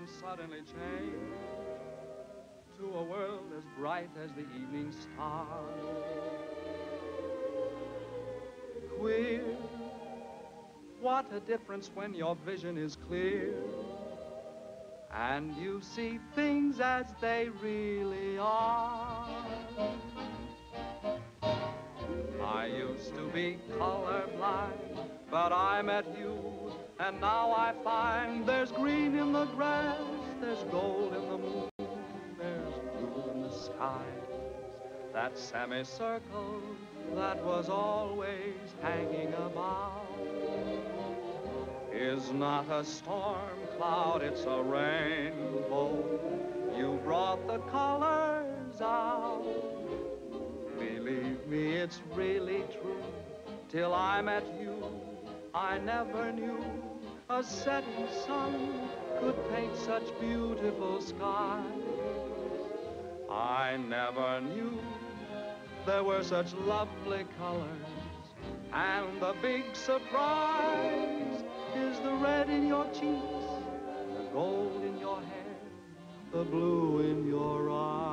can suddenly change to a world as bright as the evening star. Queer, what a difference when your vision is clear and you see things as they really are. I used to be colorblind, but I met you, and now I find there's green in the grass, there's gold in the moon, there's blue in the skies. That semicircle that was always hanging about is not a storm cloud, it's a rainbow. You brought the colors out. Believe me, it's really true. Till I met you, I never knew a setting sun could paint such beautiful skies. I never knew there were such lovely colors. And the big surprise is the red in your cheeks, the gold in your hair, the blue in your eyes.